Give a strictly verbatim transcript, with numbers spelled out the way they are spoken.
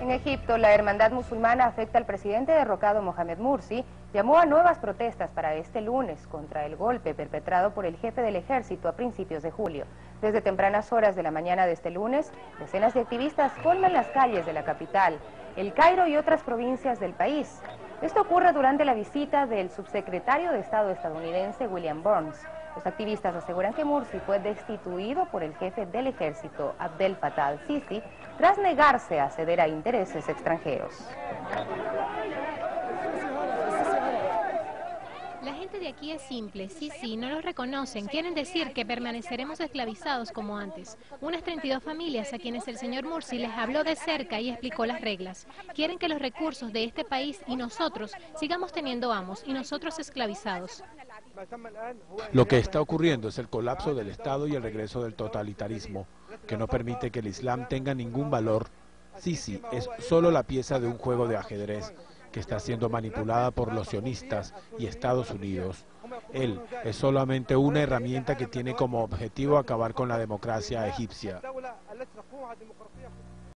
En Egipto, la hermandad musulmana afecta al presidente derrocado Mohamed Morsi llamó a nuevas protestas para este lunes contra el golpe perpetrado por el jefe del ejército a principios de julio. Desde tempranas horas de la mañana de este lunes, decenas de activistas colman las calles de la capital, El Cairo y otras provincias del país. Esto ocurre durante la visita del subsecretario de Estado estadounidense William Burns. Los activistas aseguran que Morsi fue destituido por el jefe del ejército, Abdel Fattah al-Sisi, tras negarse a ceder a intereses extranjeros. La gente de aquí es simple, sí, sí, no los reconocen, quieren decir que permaneceremos esclavizados como antes. Unas treinta y dos familias a quienes el señor Morsi les habló de cerca y explicó las reglas. Quieren que los recursos de este país y nosotros sigamos teniendo amos y nosotros esclavizados. Lo que está ocurriendo es el colapso del Estado y el regreso del totalitarismo, que no permite que el Islam tenga ningún valor. Sisi es solo la pieza de un juego de ajedrez que está siendo manipulada por los sionistas y Estados Unidos. Él es solamente una herramienta que tiene como objetivo acabar con la democracia egipcia.